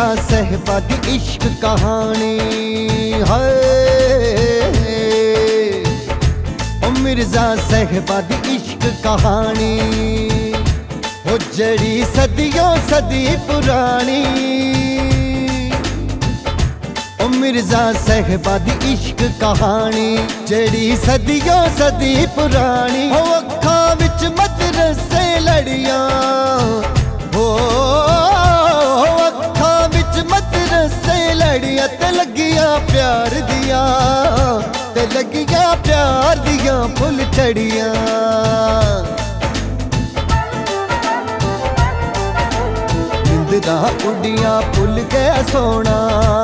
मिर्जा साहिबा दी इश्क कहानी है। ओ मिर्जा साहिबा दी इश्क कहानी हो जड़ी सदियों सदी पुरानी। ओ मिर्जा साहिबा दी इश्क कहानी जड़ी सदियों सदी पुरानी। हो अखा विच मदरसे लड़ियां हो अखा विच मदरसे लड़ियां ते लगियां प्यार दियां ते लगियां प्यार दियां फुल चढ़ियां। निंदरा उड़ियां भुल गया सोना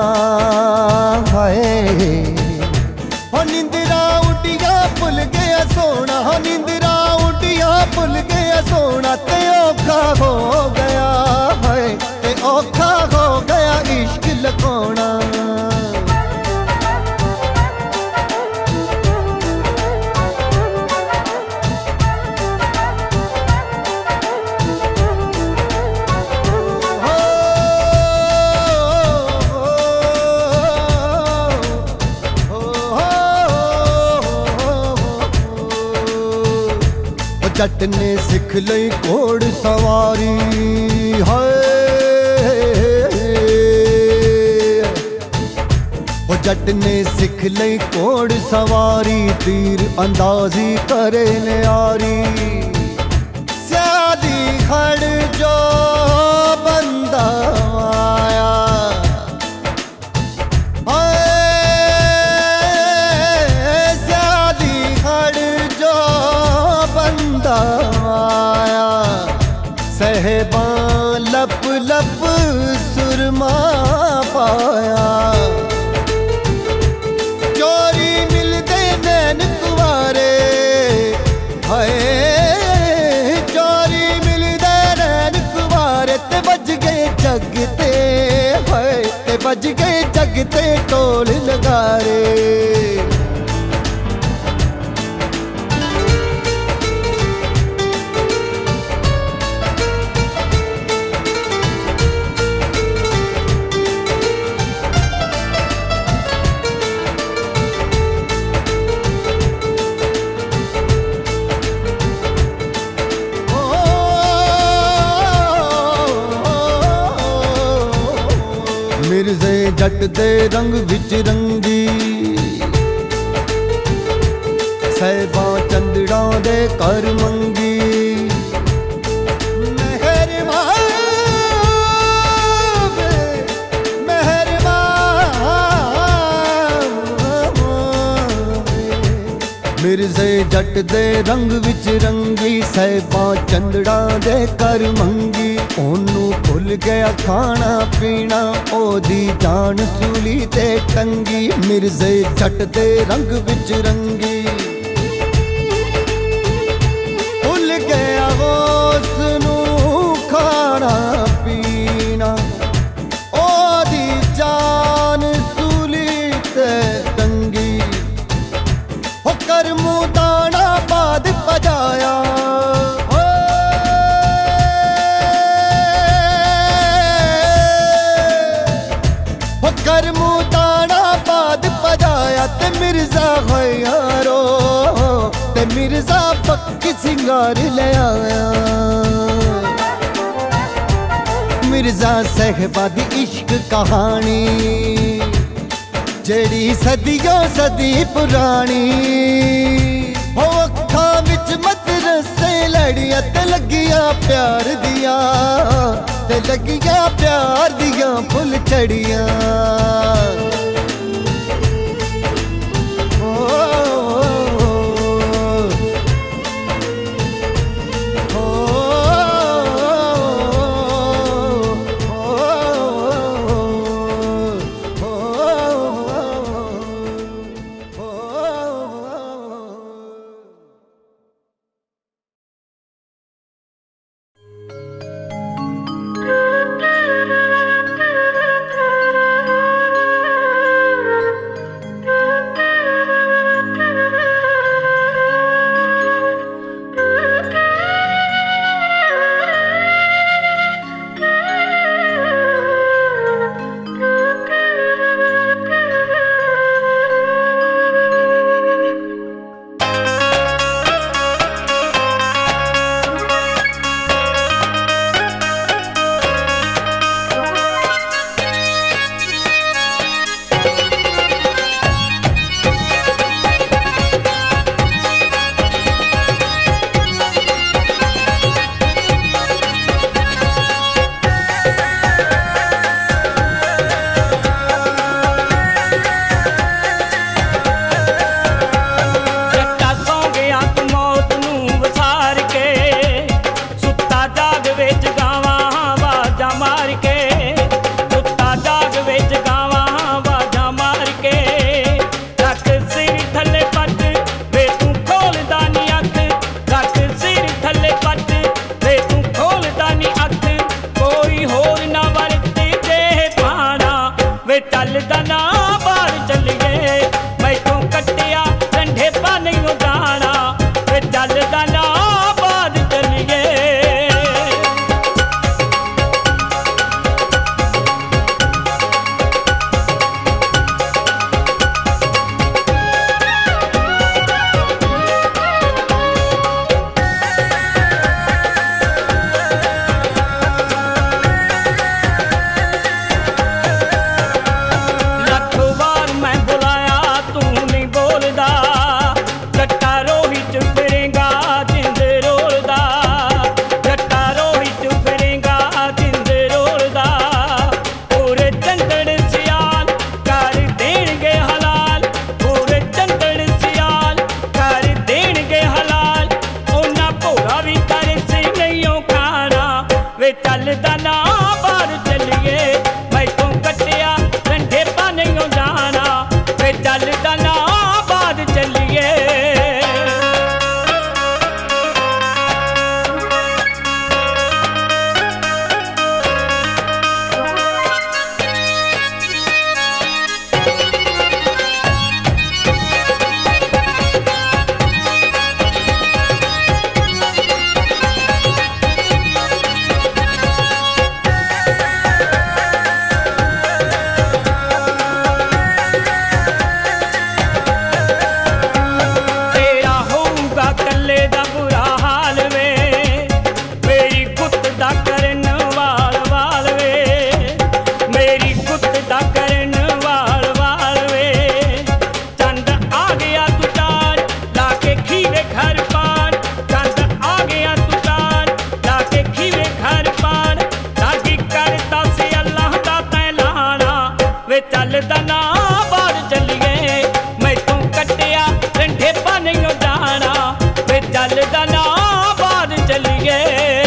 हाय। हो निंदरा उड़ियां भुल गया सोना। हो निंदरा उड़ियां भुल गया सोना ते औखा हो गया है ते औखा हो गया इश्क लुकाना। जट ने सिख लई घोड़ सवारी है। जट ने सिख लई घोड़ सवारी तीर अंदाजी करे न्यारी। स्यादी खड़ जो बंदा आया स्यादी खड़ जो बंदा आया। साहिबा लप लप सुरमा पाया। चोरी मिलदे नैन कुवारे हाय चोरी मिलदे नैन कुवारे ते बज गए जगते हाय ते बज गए जगते ढोल नगारे। मिर्जे जट दे रंग विच रंगी साहिबा चंदड़ा दे कर मंगी। मिर्जे जट दे रंग विच रंगी साहिबा चंदड़ा दे कर मंगी। ओनू भुल गया खाना पीना ओदी जान सूली ते टंगी। मिर्जे जट दे रंग विच रंगी भुल गया उसनू खाना पीना ओदी जान सूली ते टंगी। हो कर मुँह दाना बाद बजाया कर मुँह दाना बाद बजाया ते मिर्जा यारो ते मिर्जा पक्की सिंगार ले आया। मिर्जा साहिबा दी इश्क कहानी जेड़ी सदियों सदी पुरानी। हो अखा विच मदरसे लड़ियां ते लगियां प्यार दियां ते लगियां प्यार दियां फुल चढ़ियां। वे चलदा ना बाहर चलिए मैं तू कटिया ठंडे पानी जाना वे चलदा ना बाहर चलिए चलदा ना बाहर चलिए मैं तू कटिया ठंडे पानी जाना वे चलदा ना बाहर चलिए चलदा ना बाहर चलिए मैं तू कटिया ठंडे पानी जाना वे चलदा ना बाहर चलिए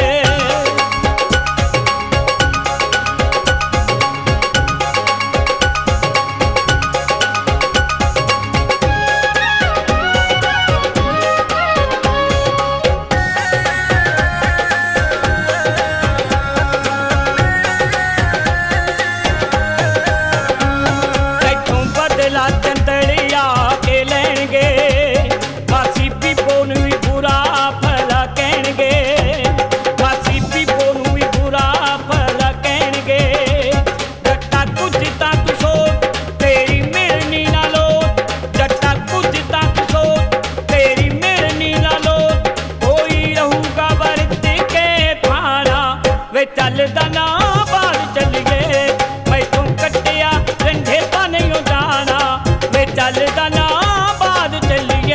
चंदड़िया के लेंगे मासी पीपो नू भी बुरा भला कहणगे मासी पीपो नू भी बुरा भला कहणगे जट्टा कुछ तां तू सोच तेरी मिलनी ना लोट जट्टा कुछ तां तू सोच तेरी मिलनी ना लोट कोई रहूगा वर्त के थाना वे चलदा ना बाहर चलिए मैं तू कटिया ठंडे पानी जाना वे चलदा ना बाहर चलिए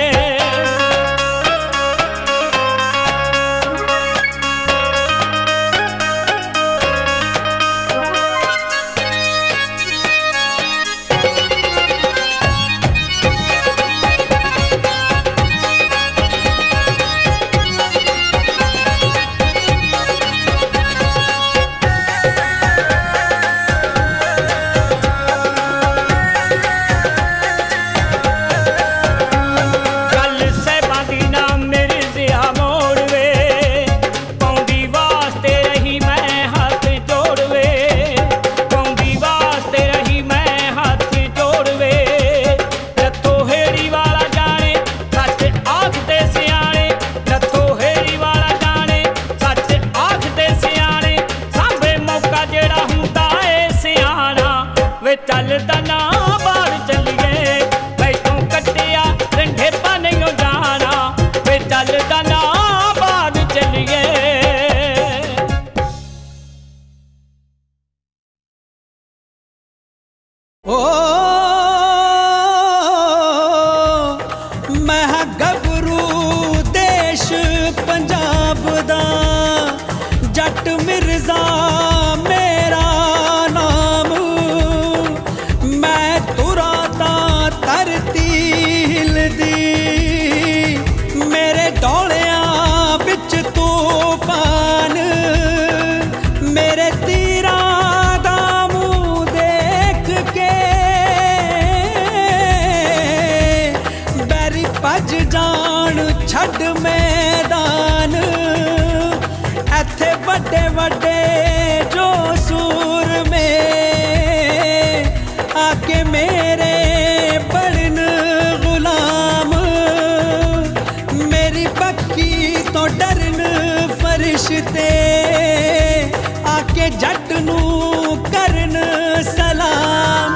चलदा ना बाहर चलिए मैं तू कटिया ठंडे पानी जाना वे चलदा ना बाहर चलिए ओ मैं गबरू देश पंजाब दा जट मिर्जा मेरा नाम मैं तुरा तां धरती हिलदी मेरे डोलियां बिच तूफान मेरे तीरा दा मुंह देख के बैरी भज जान छड़ मैदान एथे वड्डे वड्डे जो सूर में नू करन सलाम।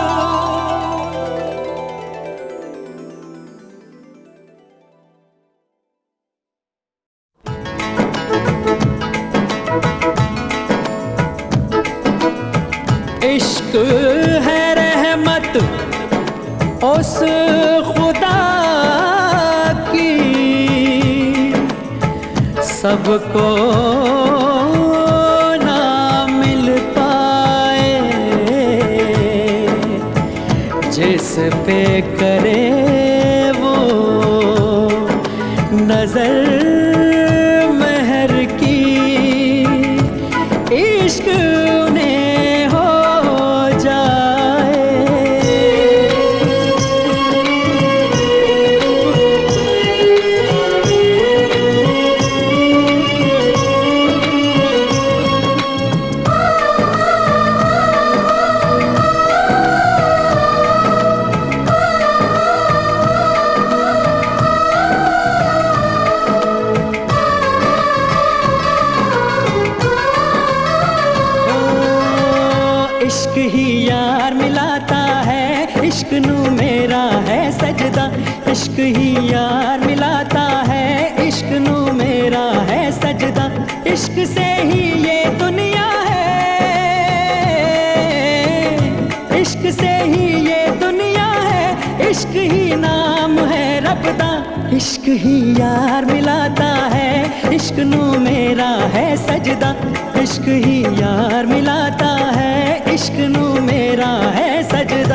इश्क है रहमत उस खुदा की, सबको ना मिल पाए, जिस पे करे वो नजर महर की, इश्क उन्हें हो जाए। इश्क ही यार मिलाता है, इश्क नू मेरा है सजदा। इश्क ही यार मिलाता है, इश्क नू मेरा है सजदा। इश्क से ही ये दुनिया है, इश्क से ही ये दुनिया है, इश्क ही नाम है रब दा। इश्क ही यार मिलाता है, इश्क नू मेरा है सजदा। इश्क ही यार मिलाता है, इश्क नू मेरा है सजदा।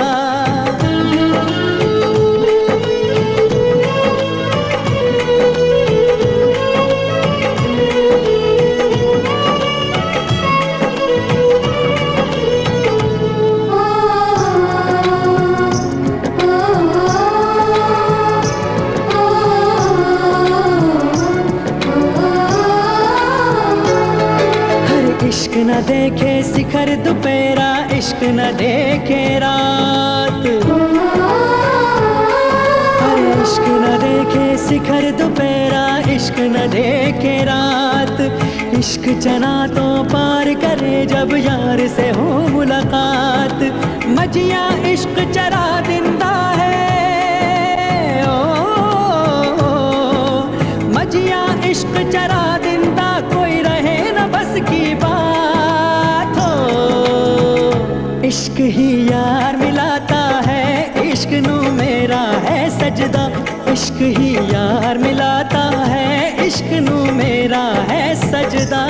इश्क न देखे शिखर दोपहरा, इश्क न देखे रात। अरे इश्क न देखे शिखर दोपहरा, इश्क न देखे रात। इश्क चना तो पार करे जब यार से हो मुलाकात। मजिया इश्क चरा दिंदा है, ओ मजिया इश्क चरा दिंदा, कोई रहे न बस की बात हो। इश्क ही यार मिलाता है, इश्क नू मेरा है सजदा। इश्क ही यार मिलाता है, इश्क नू मेरा है सजदा।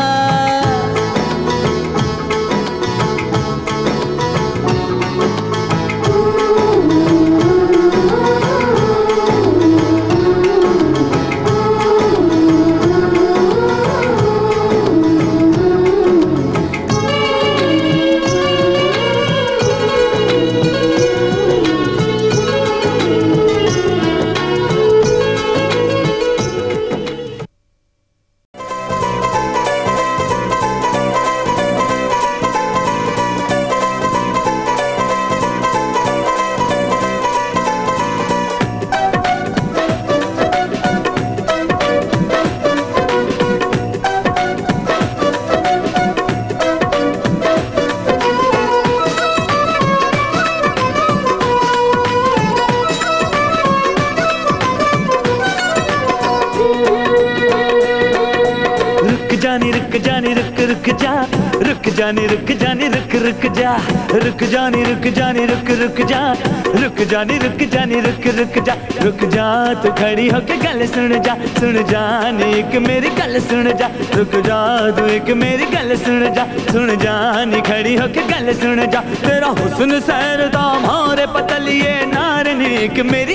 रुक जानी रुक जानी रुक रुक जा, रुक जानी रुक जानी रुक रुक जा, रुक जानी रुक जानी रुक रुक जा, रुक जा तू खड़ी होके गल सुन जानी एक मेरी गल सुन जा, रुक जा तू एक मेरी गल सुन जानी खड़ी होके गल सुन जा। तेरा हुस्न सैरदा मारे पतलिए नार नीक मेरी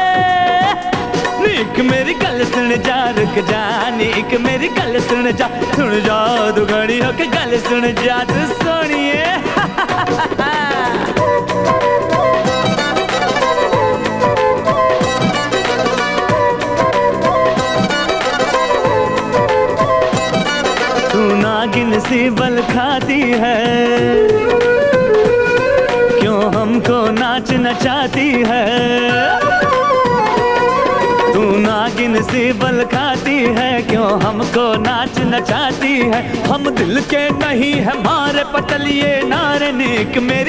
नीक मेरी गल सुन जा, रुक जा नीक मेरी गल सुन जा तू खड़ी होके गल सुन जा तू सोनिए। तू नागिन सी बल खाती है, क्यों हमको नाच नचाती है। तू नागिन सी बल खाती है, क्यों हमको को नाच नचाती है। हम दिल के नहीं है मारे पटलिए नारे नीक मेरी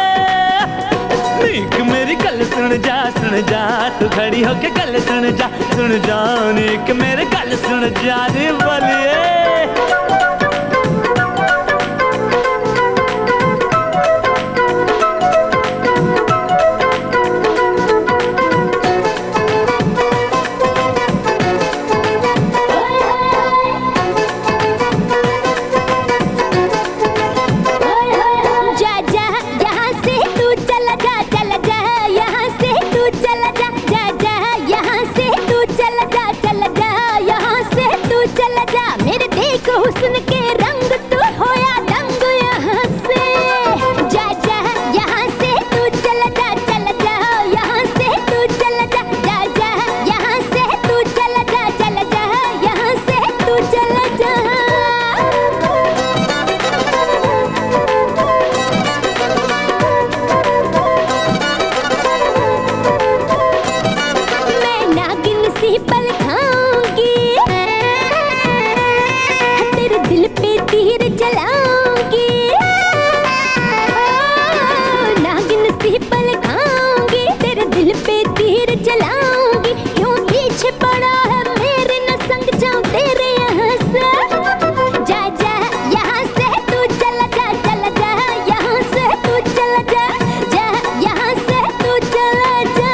नीक मेरी गल सुन जा तू खड़ी होके गल सुन जा नीक मेरे गल सुन जा रे बलिए। हुस्न के रंग तू होया दंग यहाँ से जा यहाँ से तू चला जा यहाँ से तू चला जा यहाँ से तू चला जा यहाँ से तू चला जा। मैं नागिन सी पल खाऊंगी दिल पे तीर चलाऊंगी, नागिन सी पल खाऊंगी तेरे दिल पे तीर चलाऊंगी। क्यों पीछे पड़ा है मेरे न संग जाऊं तेरे यहाँ से जा यहाँ से तू चला जा यहाँ से तू चला जा यहाँ से तू चला जा।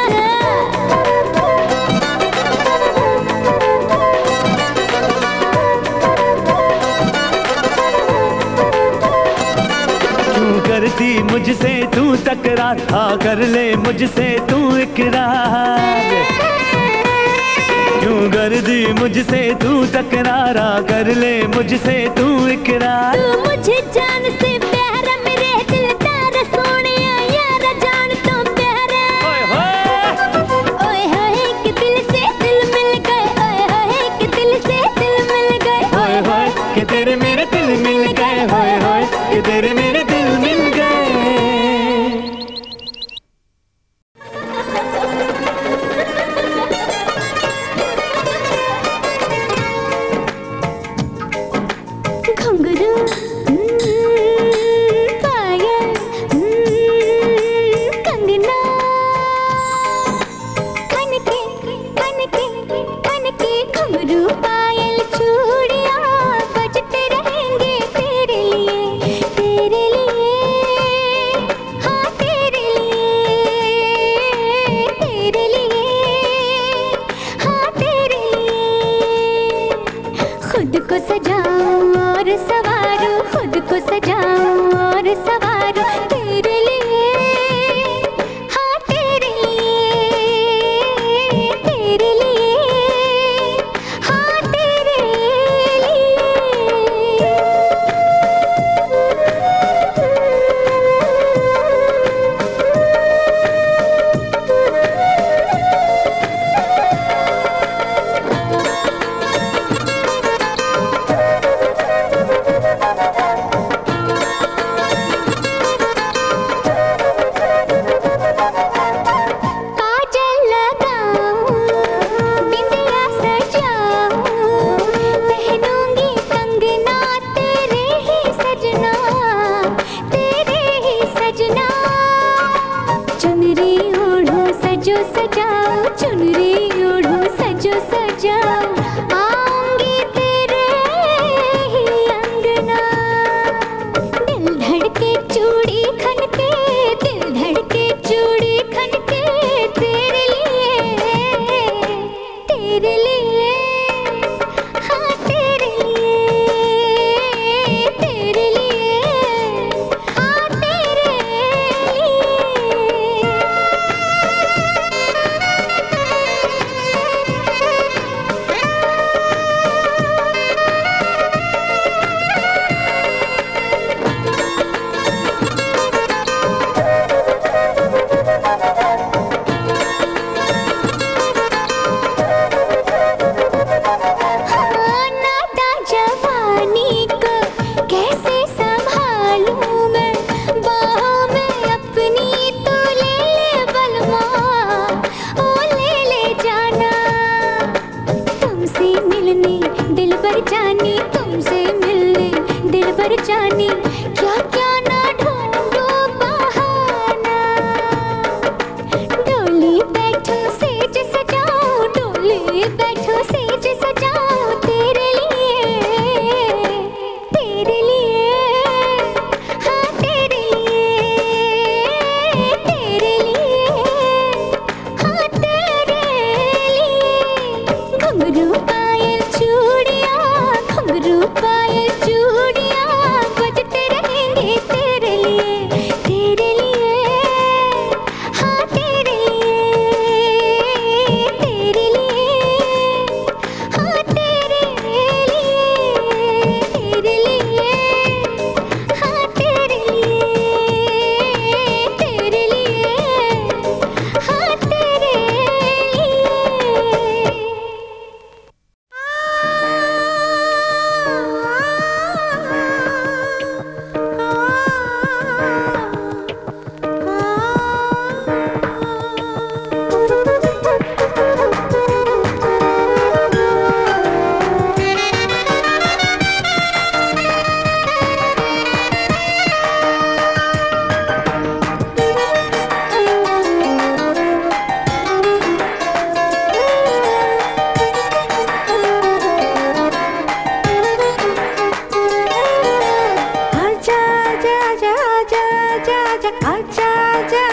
करती मुझसे तू तकरार हाँ कर ले मुझसे तू इकरार। क्यों करती मुझसे तू तकरार हाँ कर ले मुझसे तू इकरार। तू मुझे जान से प्यारा मेरे दिलदार सोने यार जान तो प्यारा। ओए होए कि दिल से दिल मिल गए ओए होए कि दिल से दिल मिल गए ओए होए कि तेरे मेरे दिल मिल गए होए होए कि तेरे मेरे दिल मिल गए। घुंघरू पायल कंगना खनके खनके खनके घुंघरू पायल चूड़ियां बजते रहेंगे तेरे लिए हाँ तेरे लिए हाँ तेरे लिए। खुद को सजाऊं और सवारूं खुद को सजाऊं और सवारूं तेरे लिए हाँ तेरे लिए हाँ तेरे लिए।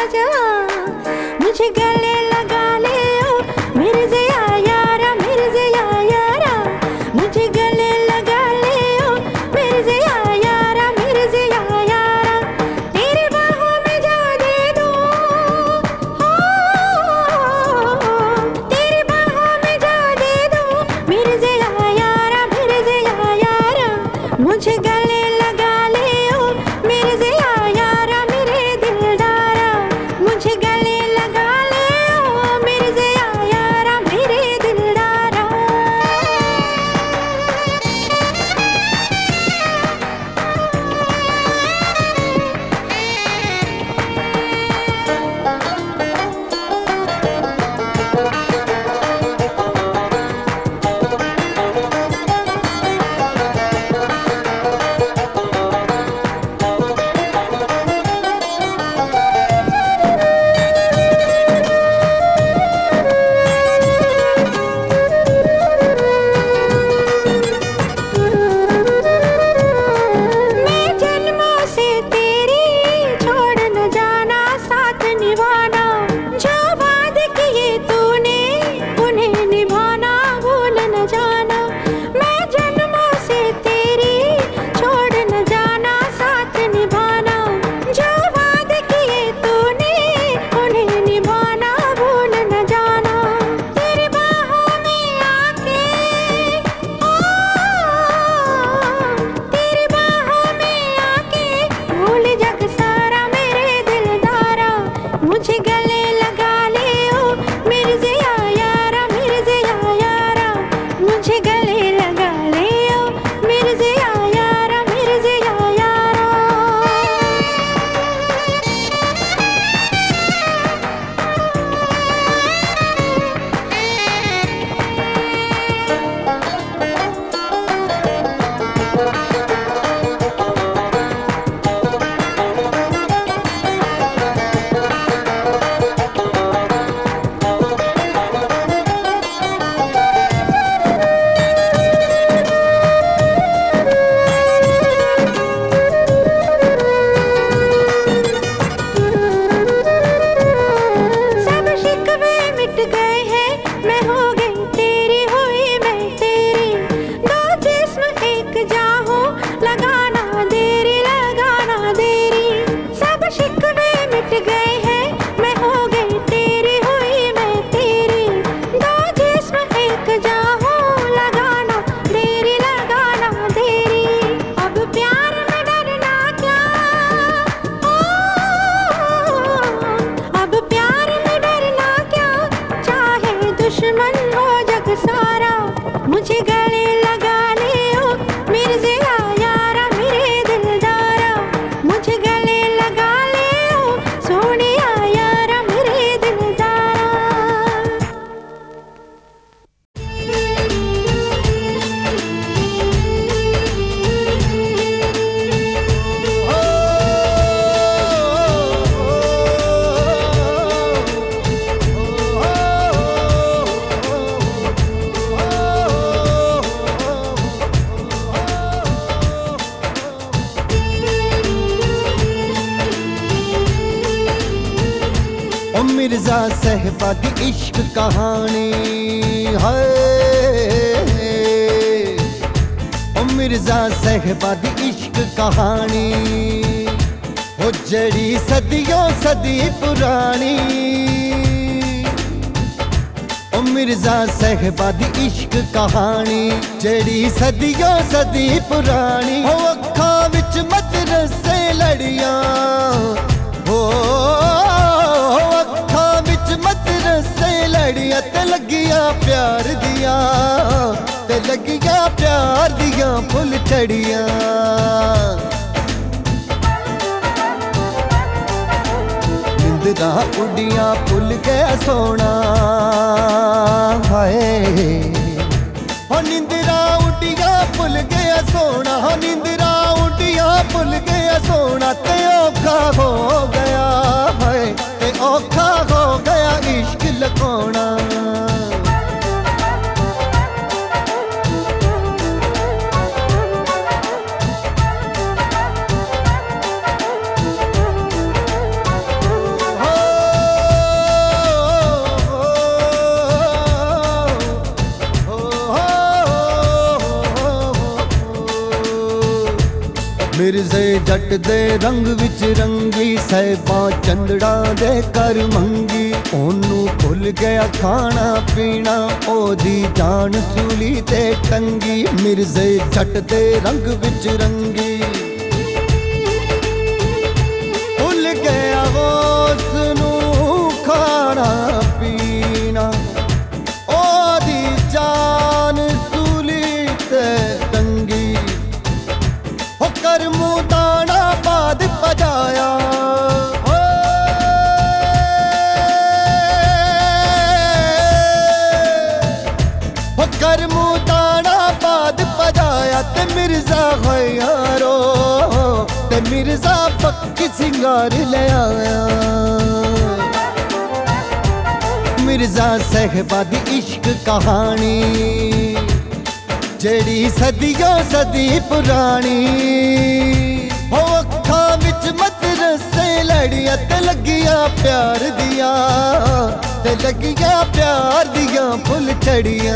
नौजवान मुझे गले लगा ले ओ मेरे ज़िया यारा, मेरे ज़िया यारा, मुझे गले लगा ले ओ मेरे ज़िया यारा, मेरे ज़िया यारा, तेरी बाहों में जा दे दूं, तेरी बाहों में जा दे दूं मेरे ज़िया यारा, मेरे ज़िया यारा, मुझे गले लगा ले ओ मेरे ज़िया यारा, मेरे दिलदारा, मुझे गले लगा ले ओ मेरे ज़िया यारा, मेरे दिलदारा। मैं जन्मों से तेरी छोड़ न जाना, साथ निभाना, जो वादे किए तूने उन्हें निभाना, भूल न जाना। मैं जन्मों से तेरी छोड़ न जाना, साथ निभाना, जो वादे किए तूने उन्हें निभाना, भूल न जाना। तेरी बाहों में आके तेरी बाहों में आके भूल जग सारा मेरे दिलदारा, मुझे गले लगा ले ओ मेरे ज़िया यारा, मेरे ज़िया यारा, मुझे गले लगा ले ओ मेरे ज़िया यारा, मेरे ज़िया यारा। सब शिकवे मिट गए हैं, मैं हो गई तेरी, हुई मैं तेरी, दो जिस्म एक जाहो, लगाना देरी, लगाना देरी। सब शिकवे मिट गए हैं, मैं हो गई तेरी, हुई मैं तेरी, दो जिस्म एक जाहो, लगाना देरी, लगाना देरी। अब प्यार में डरना क्या, अब प्यार में डरना क्या, चाहे दुश्मन हो जग सारा, मुझे गले लगा ले ओ मेरे ज़िया यारा, मेरे दिलदारा, मुझे गले लगा ले ओ सोनिया यारा, मेरे दिलदारा। ओ मिर्जा साहिबा दी इश्क कहानी है, ओ मिर्जा साहिबा दी इश्क कहानी, ओ जड़ी सदियों सदी पुरानी। ओ मिर्जा साहिबा दी इश्क कहानी, जड़ी सदियों सदी पुरानी। ओ अखां विच मदरसे लड़ियां, ओ अखां विच मदरसे लड़ियां, ते लगियां प्यार दियां, ते लगियां प्यार दियां फुल चढ़ियां। निंदरा उड़ियां भुल गया सोना, हाय हो निंदरा उड़ियां भुल गया सोना, हो निंदरा उड़ियां भुल गया सोना, ते औखा हो गया, हाय ते औखा हो गया इश्क लकोना। हो मिर्जे जट दे रंग विच रंगी सहबा चंदड़ा दे कर मंगी ओनू भुल गया खाना पीना ओदी जान सूली ते टंगी मिर्जे जट दे रंग विच रंगी भुल गया उसनू खाना पीना ओदी जान सूली ते टंगी कर मुँह दाना बाद पजाया कर मुँह दाना बाद पजाया ते मिर्जा यारो ते मिर्जा पक्की सिंगार ले आया मिर्जा सहबा दी इश्क कहानी जेड़ी सदियों सदी पुरानी हो अखां विच मदरसे लड़ियां ते लगियां प्यार दियां ते लगियां प्यार दियां फुल चढ़ियां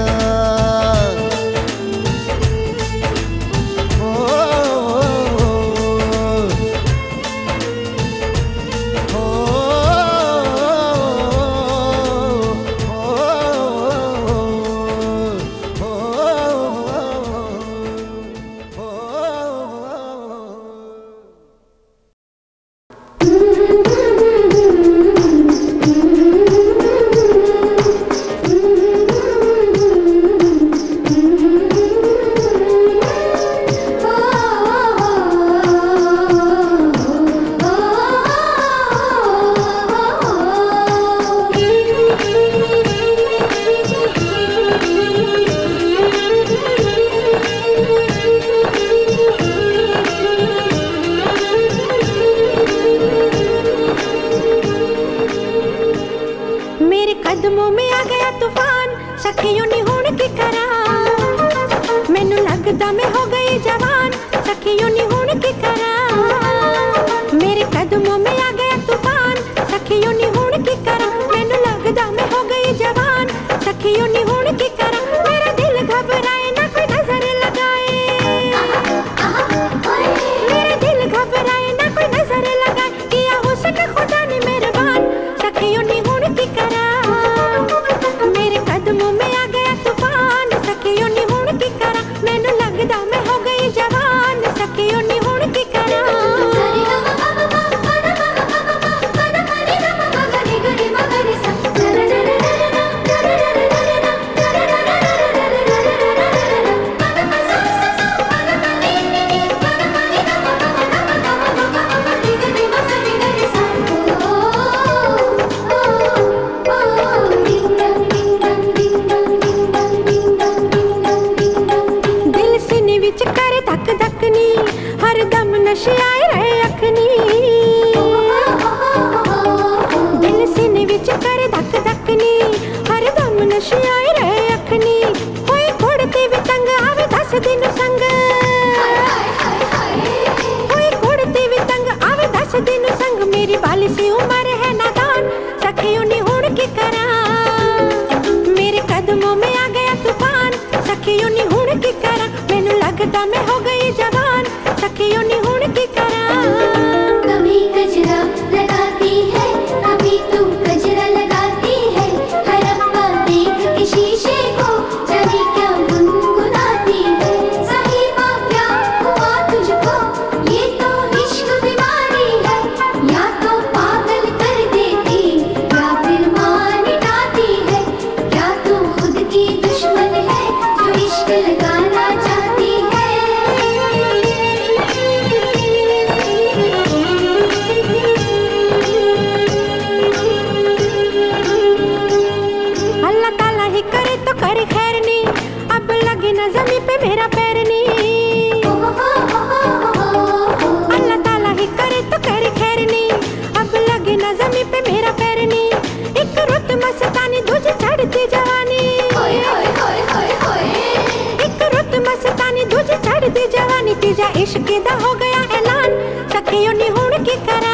तीजा इश्क दा हो गया ऐलान सखियों नी हुण की करा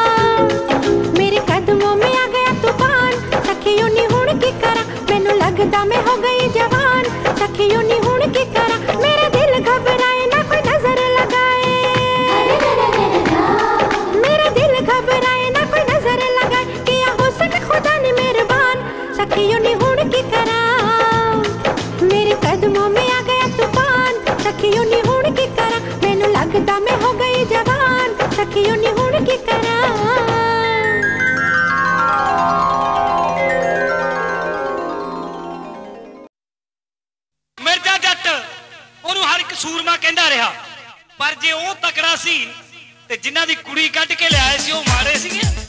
मेरे कदमों में आ गया तूफान सखियों नी हुण की करा मैनू लगदा मैं हो गई जवान सखियों नी हुण की करा मेरा दिल घबराए ना कोई नजर लगाए ऐसी हो मारे सी